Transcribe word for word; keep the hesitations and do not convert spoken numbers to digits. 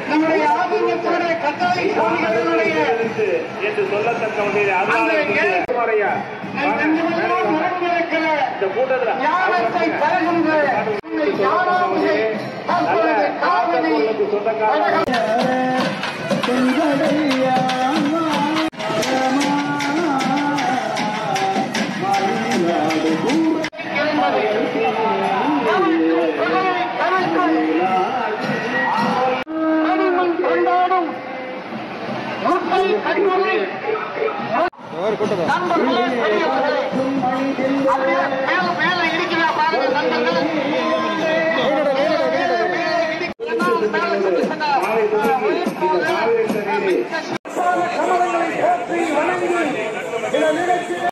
நம்முடைய ஆதிக்கத்தினுடைய கட்டளை சுவாமிகளுடைய என்று சொல்லத்தக்க வகையில் இந்த கூட்டத்தில் ஞானத்தை தருகின்ற யாராவது தற்பொழுது காவிரி கொண்டாடும் முட்டை கல்லூரி நண்பர்களே பெரியவர்களே மேல மேல இருக்கிற பாருங்க நண்பர்கள் கமலங்களை போற்றி வணங்கி